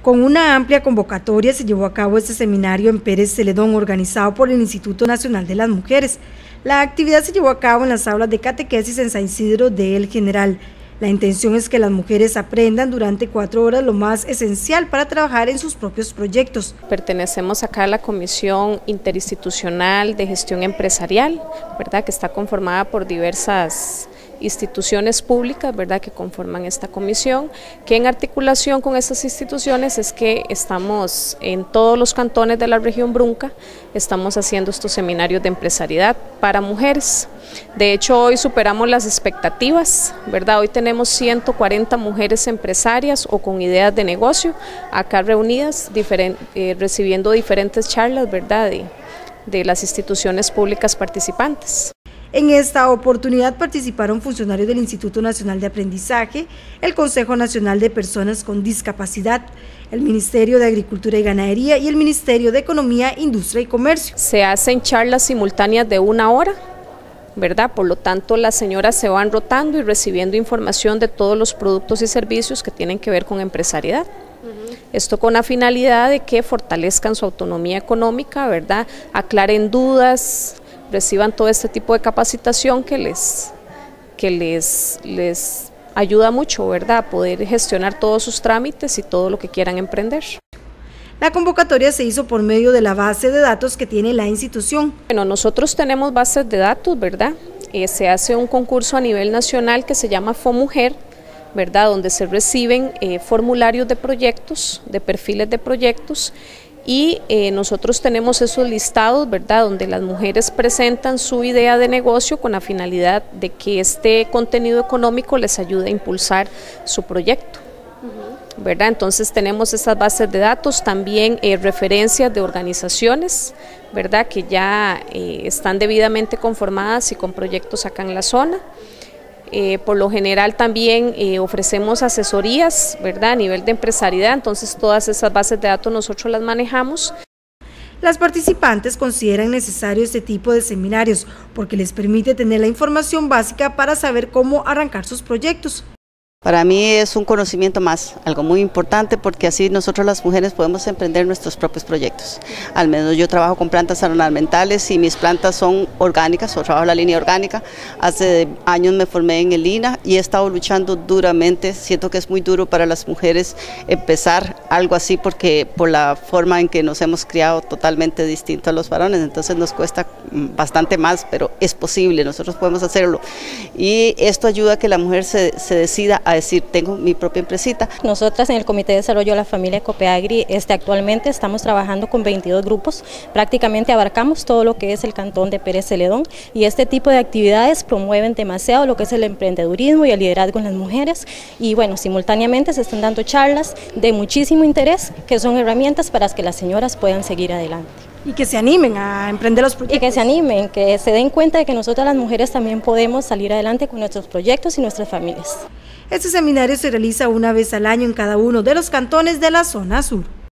Con una amplia convocatoria se llevó a cabo este seminario en Pérez Celedón, organizado por el Instituto Nacional de las Mujeres. La actividad se llevó a cabo en las aulas de catequesis en San Isidro de El General. La intención es que las mujeres aprendan durante 4 horas lo más esencial para trabajar en sus propios proyectos. Pertenecemos acá a la Comisión Interinstitucional de Gestión Empresarial, ¿verdad?, que está conformada por diversas instituciones públicas, ¿verdad?, que conforman esta comisión, que en articulación con estas instituciones es que estamos en todos los cantones de la región Brunca, estamos haciendo estos seminarios de empresariedad para mujeres. De hecho, hoy superamos las expectativas, ¿verdad? Hoy tenemos 140 mujeres empresarias o con ideas de negocio acá reunidas, recibiendo diferentes charlas, ¿verdad?, de las instituciones públicas participantes. En esta oportunidad participaron funcionarios del Instituto Nacional de Aprendizaje, el Consejo Nacional de Personas con Discapacidad, el Ministerio de Agricultura y Ganadería y el Ministerio de Economía, Industria y Comercio. Se hacen charlas simultáneas de 1 hora, ¿verdad? Por lo tanto, las señoras se van rotando y recibiendo información de todos los productos y servicios que tienen que ver con empresariedad. Esto con la finalidad de que fortalezcan su autonomía económica, ¿verdad?, aclaren dudas, reciban todo este tipo de capacitación que les ayuda mucho, ¿verdad?, a poder gestionar todos sus trámites y todo lo que quieran emprender. La convocatoria se hizo por medio de la base de datos que tiene la institución. Bueno, nosotros tenemos bases de datos, ¿verdad? Se hace un concurso a nivel nacional que se llama FOMujer, ¿verdad?, donde se reciben formularios de proyectos, de perfiles de proyectos, y nosotros tenemos esos listados, ¿verdad?, donde las mujeres presentan su idea de negocio con la finalidad de que este contenido económico les ayude a impulsar su proyecto, ¿verdad? Entonces tenemos esas bases de datos, también referencias de organizaciones, ¿verdad?, que ya están debidamente conformadas y con proyectos acá en la zona. Por lo general también ofrecemos asesorías, ¿verdad?, a nivel de empresariedad, entonces todas esas bases de datos nosotros las manejamos. Las participantes consideran necesario este tipo de seminarios porque les permite tener la información básica para saber cómo arrancar sus proyectos. Para mí es un conocimiento más, algo muy importante porque así nosotros las mujeres podemos emprender nuestros propios proyectos. Al menos yo trabajo con plantas ornamentales y mis plantas son orgánicas, o trabajo la línea orgánica. Hace años me formé en el INAH y he estado luchando duramente. Siento que es muy duro para las mujeres empezar algo así porque por la forma en que nos hemos criado totalmente distinto a los varones, entonces nos cuesta bastante más, pero es posible, nosotros podemos hacerlo. Y esto ayuda a que la mujer se decida a decir, tengo mi propia empresita. Nosotras en el Comité de Desarrollo de la Familia Copeagri actualmente estamos trabajando con 22 grupos, prácticamente abarcamos todo lo que es el cantón de Pérez Celedón y este tipo de actividades promueven demasiado lo que es el emprendedurismo y el liderazgo en las mujeres y bueno, simultáneamente se están dando charlas de muchísimo interés que son herramientas para que las señoras puedan seguir adelante. Y que se animen a emprender los proyectos. Y que se animen, que se den cuenta de que nosotras las mujeres también podemos salir adelante con nuestros proyectos y nuestras familias. Este seminario se realiza una vez al año en cada uno de los cantones de la zona sur.